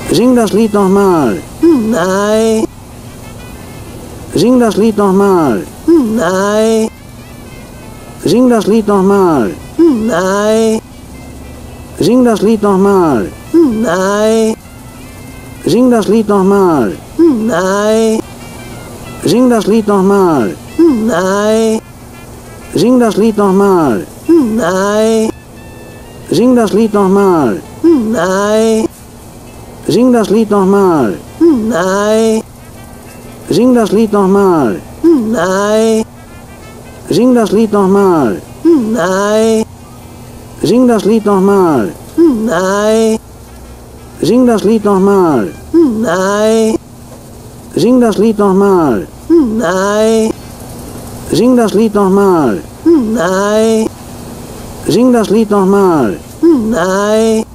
Sing das Lied nochmal. Nein. Sing das Lied nochmal. Nein. Sing das Lied nochmal. Nein. Sing das Lied nochmal. Nein. Sing das Lied nochmal. Nein. Sing das Lied nochmal. Nein. Sing das Lied nochmal. Nein. Sing das Lied nochmal. Nein. Sing das Lied nochmal. Nein. Sing das Lied nochmal. Nein. Sing das Lied nochmal. Nein. Sing das Lied nochmal. Nein. Sing das Lied nochmal. Nein. Sing das Lied nochmal. Nein. Sing das Lied nochmal. Nein. Sing das Lied nochmal. Nein.